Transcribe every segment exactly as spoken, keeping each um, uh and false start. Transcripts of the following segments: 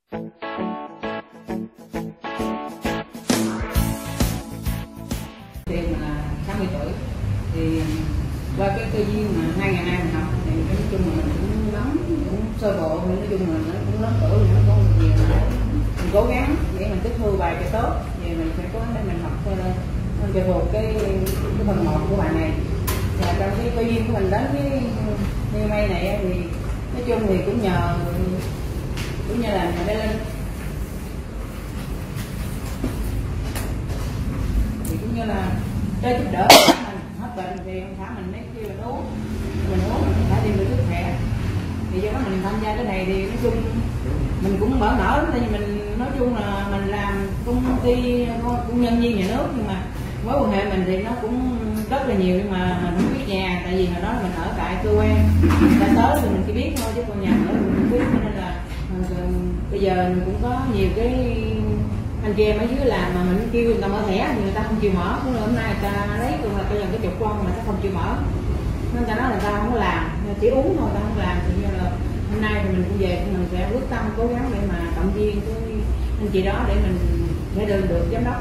Thì mình là sáu mươi tuổi, thì qua cái cơ duyên mà hai ngàn hai mình học thì nói chung là mình cũng lắm cũng sơ bộ, nói chung là nó cũng lớn tuổi, nó có một nhiều mà mình cố gắng để mình tiếp thu bài cho tốt, thì mình phải cố gắng để mình học cho nên cho thuộc cái cái phần một của bài này. Và trong cái cơ duyên của mình đến cái New May này thì nói chung thì cũng nhờ cũng như là nhà bé Linh, thì cũng như là cho giúp đỡ mình hết bệnh thì ông xã mình mới kêu mình uống, mình uống mình phải đi được thuốc khỏe. Thì do đó mình tham gia cái này thì nói chung mình cũng mở nở, tại vì mình nói chung là mình làm công ty công nhân viên nhà nước, nhưng mà mối quan hệ mình thì nó cũng rất là nhiều, nhưng mà mình không biết nhà, tại vì hồi đó mình ở tại cơ quan, ta tới thì mình chỉ biết thôi chứ còn nhà ở mình không biết, nên là bây giờ mình cũng có nhiều cái anh chị em ở dưới làm mà mình kêu người ta mở thẻ thì người ta không chịu mở. Cũng là hôm nay người ta lấy cùng là bây giờ cái chục con mà ta không chịu mở, nên ta nói là ta không có làm, chỉ uống thôi, ta không làm. Thì như là hôm nay thì mình cũng về thì mình sẽ quyết tâm cố gắng để mà động viên cái anh chị đó để mình sẽ được được giám đốc.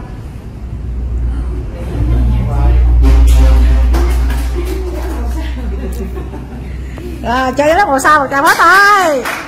Rồi chơi giám đốc màu sao một trà hết thôi.